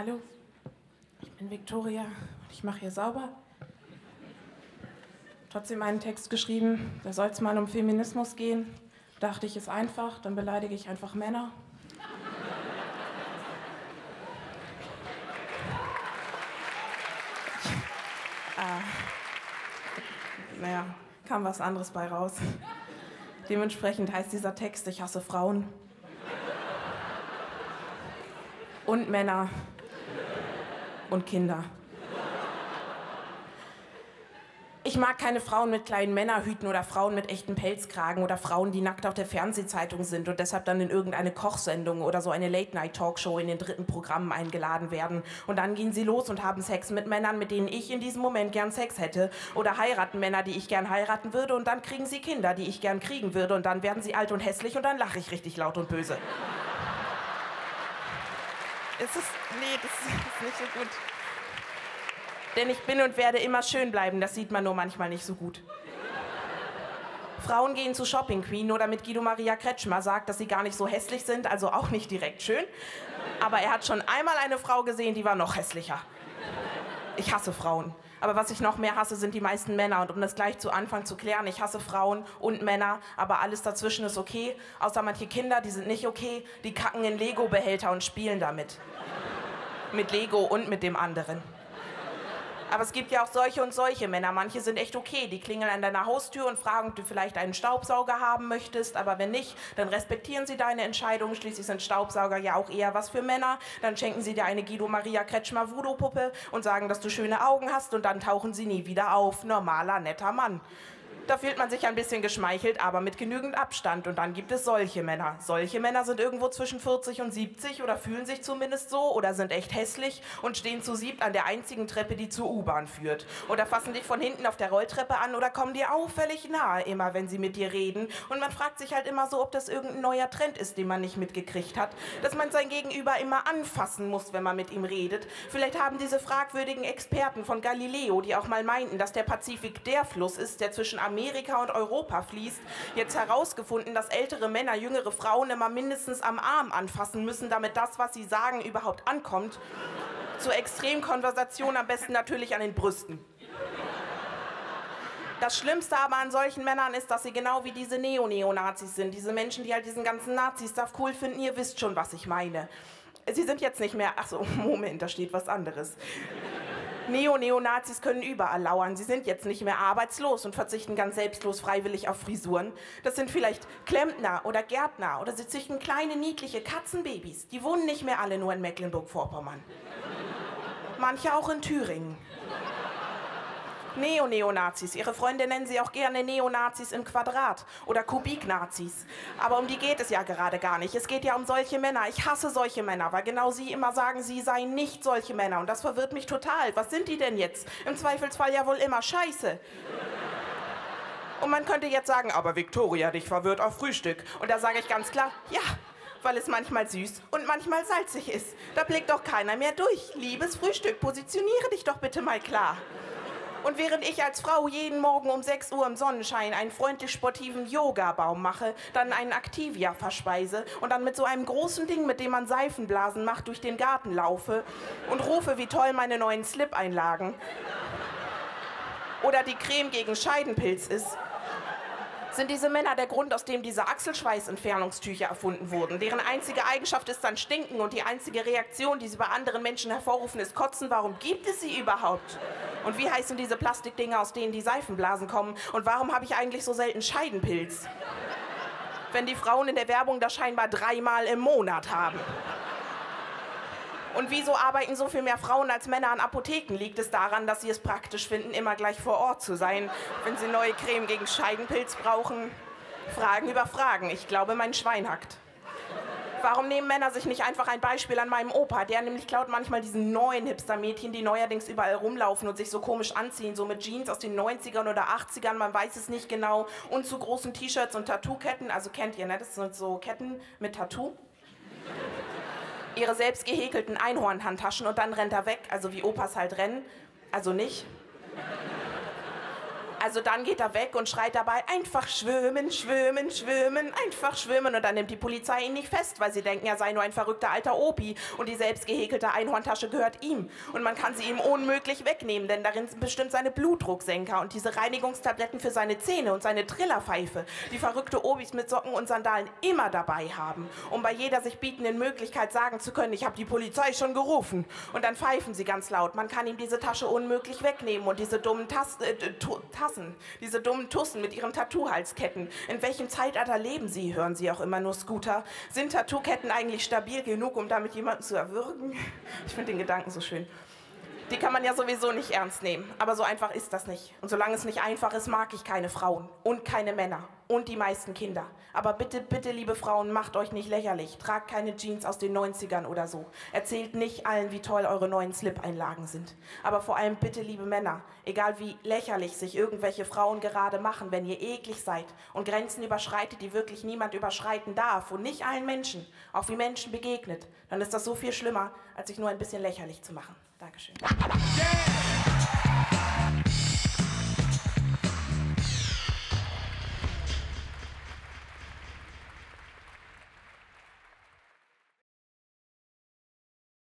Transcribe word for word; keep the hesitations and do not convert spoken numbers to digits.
Hallo, ich bin Viktoria und ich mache hier sauber. Trotzdem einen Text geschrieben, da soll es mal um Feminismus gehen. Dachte ich, ist einfach, dann beleidige ich einfach Männer. ah, naja, kam was anderes bei raus. Dementsprechend heißt dieser Text, ich hasse Frauen. Und Männer. Und Kinder. Ich mag keine Frauen mit kleinen Männerhüten oder Frauen mit echten Pelzkragen oder Frauen, die nackt auf der Fernsehzeitung sind und deshalb dann in irgendeine Kochsendung oder so eine Late-Night-Talkshow in den dritten Programmen eingeladen werden. Und dann gehen sie los und haben Sex mit Männern, mit denen ich in diesem Moment gern Sex hätte. Oder heiraten Männer, die ich gern heiraten würde, und dann kriegen sie Kinder, die ich gern kriegen würde, und dann werden sie alt und hässlich und dann lache ich richtig laut und böse. Es ist, nee, das ist nicht so gut. Denn ich bin und werde immer schön bleiben, das sieht man nur manchmal nicht so gut. Frauen gehen zu Shopping Queen, nur damit Guido Maria Kretschmer sagt, dass sie gar nicht so hässlich sind, also auch nicht direkt schön. Aber er hat schon einmal eine Frau gesehen, die war noch hässlicher. Ich hasse Frauen. Aber was ich noch mehr hasse, sind die meisten Männer. Und um das gleich zu Anfang zu klären, ich hasse Frauen und Männer, aber alles dazwischen ist okay. Außer manche Kinder, die sind nicht okay, die kacken in Lego-Behälter und spielen damit. Mit Lego und mit dem anderen. Aber es gibt ja auch solche und solche Männer. Manche sind echt okay. Die klingeln an deiner Haustür und fragen, ob du vielleicht einen Staubsauger haben möchtest. Aber wenn nicht, dann respektieren sie deine Entscheidung. Schließlich sind Staubsauger ja auch eher was für Männer. Dann schenken sie dir eine Guido Maria Kretschmer Voodoo-Puppe und sagen, dass du schöne Augen hast. Und dann tauchen sie nie wieder auf. Normaler, netter Mann. Da fühlt man sich ein bisschen geschmeichelt, aber mit genügend Abstand. Und dann gibt es solche Männer. Solche Männer sind irgendwo zwischen vierzig und siebzig oder fühlen sich zumindest so oder sind echt hässlich und stehen zu siebt an der einzigen Treppe, die zur U-Bahn führt. Oder fassen dich von hinten auf der Rolltreppe an oder kommen dir auffällig nahe, immer wenn sie mit dir reden. Und man fragt sich halt immer so, ob das irgendein neuer Trend ist, den man nicht mitgekriegt hat. Dass man sein Gegenüber immer anfassen muss, wenn man mit ihm redet. Vielleicht haben diese fragwürdigen Experten von Galileo, die auch mal meinten, dass der Pazifik der Fluss ist, der zwischen Amerika und Europa fließt, jetzt herausgefunden, dass ältere Männer jüngere Frauen immer mindestens am Arm anfassen müssen, damit das, was sie sagen, überhaupt ankommt. Zur Extremkonversation am besten natürlich an den Brüsten. Das Schlimmste aber an solchen Männern ist, dass sie genau wie diese Neo-Neonazis sind. Diese Menschen, die halt diesen ganzen Nazi-Stuff cool finden, ihr wisst schon, was ich meine. Sie sind jetzt nicht mehr... Ach so, Moment, da steht was anderes. Neo-Neonazis können überall lauern. Sie sind jetzt nicht mehr arbeitslos und verzichten ganz selbstlos freiwillig auf Frisuren. Das sind vielleicht Klempner oder Gärtner oder sie züchten kleine, niedliche Katzenbabys. Die wohnen nicht mehr alle nur in Mecklenburg-Vorpommern. Manche auch in Thüringen. Neo-Neonazis. Ihre Freunde nennen sie auch gerne Neonazis im Quadrat oder Kubik-Nazis. Aber um die geht es ja gerade gar nicht. Es geht ja um solche Männer. Ich hasse solche Männer, weil genau sie immer sagen, sie seien nicht solche Männer. Und das verwirrt mich total. Was sind die denn jetzt? Im Zweifelsfall ja wohl immer Scheiße. Und man könnte jetzt sagen, aber Viktoria, dich verwirrt auf Frühstück. Und da sage ich ganz klar, ja, weil es manchmal süß und manchmal salzig ist. Da blickt doch keiner mehr durch. Liebes Frühstück, positioniere dich doch bitte mal klar. Und während ich als Frau jeden Morgen um sechs Uhr im Sonnenschein einen freundlich sportiven Yoga-Baum mache, dann einen Activia verspeise und dann mit so einem großen Ding, mit dem man Seifenblasen macht, durch den Garten laufe und rufe, wie toll meine neuen Slip-Einlagen oder die Creme gegen Scheidenpilz ist, sind diese Männer der Grund, aus dem diese Achselschweißentfernungstücher erfunden wurden. Deren einzige Eigenschaft ist dann Stinken und die einzige Reaktion, die sie bei anderen Menschen hervorrufen, ist Kotzen. Warum gibt es sie überhaupt? Und wie heißen diese Plastikdinger, aus denen die Seifenblasen kommen? Und warum habe ich eigentlich so selten Scheidenpilz? Wenn die Frauen in der Werbung das scheinbar dreimal im Monat haben. Und wieso arbeiten so viel mehr Frauen als Männer an Apotheken? Liegt es daran, dass sie es praktisch finden, immer gleich vor Ort zu sein, wenn sie neue Creme gegen Scheidenpilz brauchen? Fragen über Fragen. Ich glaube, mein Schwein hackt. Warum nehmen Männer sich nicht einfach ein Beispiel an meinem Opa? Der nämlich klaut manchmal diesen neuen Hipster-Mädchen, die neuerdings überall rumlaufen und sich so komisch anziehen, so mit Jeans aus den neunzigern oder achtzigern, man weiß es nicht genau, und zu großen T-Shirts und Tattoo-Ketten. Also kennt ihr, ne? Das sind so Ketten mit Tattoo. Ihre selbst gehäkelten Einhornhandtaschen und dann rennt er weg, also wie Opas halt rennen. Also nicht. also dann geht er weg und schreit dabei, einfach schwimmen, schwimmen, schwimmen, einfach schwimmen. Und dann nimmt die Polizei ihn nicht fest, weil sie denken, er sei nur ein verrückter alter Opi und die selbst gehäkelte Einhorntasche gehört ihm. Und man kann sie ihm unmöglich wegnehmen, denn darin sind bestimmt seine Blutdrucksenker und diese Reinigungstabletten für seine Zähne und seine Trillerpfeife, die verrückte Obis mit Socken und Sandalen immer dabei haben, um bei jeder sich bietenden Möglichkeit sagen zu können, ich habe die Polizei schon gerufen. Und dann pfeifen sie ganz laut, man kann ihm diese Tasche unmöglich wegnehmen und diese dummen Tas äh, Tassen, diese dummen Tussen mit ihren Tattoo-Halsketten. In welchem Zeitalter leben sie, hören sie auch immer nur Scooter. Sind Tattoo-Ketten eigentlich stabil genug, um damit jemanden zu erwürgen? Ich finde den Gedanken so schön. Die kann man ja sowieso nicht ernst nehmen, aber so einfach ist das nicht. Und solange es nicht einfach ist, mag ich keine Frauen und keine Männer und die meisten Kinder. Aber bitte, bitte, liebe Frauen, macht euch nicht lächerlich. Tragt keine Jeans aus den neunzigern oder so. Erzählt nicht allen, wie toll eure neuen Slip-Einlagen sind. Aber vor allem bitte, liebe Männer, egal wie lächerlich sich irgendwelche Frauen gerade machen, wenn ihr eklig seid und Grenzen überschreitet, die wirklich niemand überschreiten darf und nicht allen Menschen, auch wie Menschen begegnet, dann ist das so viel schlimmer, als sich nur ein bisschen lächerlich zu machen. Dankeschön. Yeah!